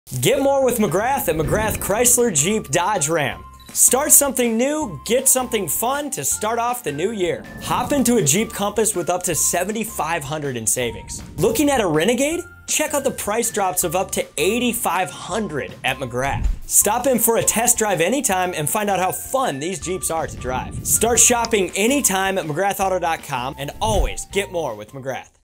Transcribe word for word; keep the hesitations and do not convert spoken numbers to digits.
Get more with McGrath at McGrath Chrysler Jeep Dodge Ram. Start something new, get something fun to start off the new year. Hop into a Jeep Compass with up to seven thousand five hundred dollars in savings. Looking at a Renegade? Check out the price drops of up to eight thousand five hundred dollars at McGrath. Stop in for a test drive anytime and find out how fun these Jeeps are to drive. Start shopping anytime at McGrath Auto dot com and always get more with McGrath.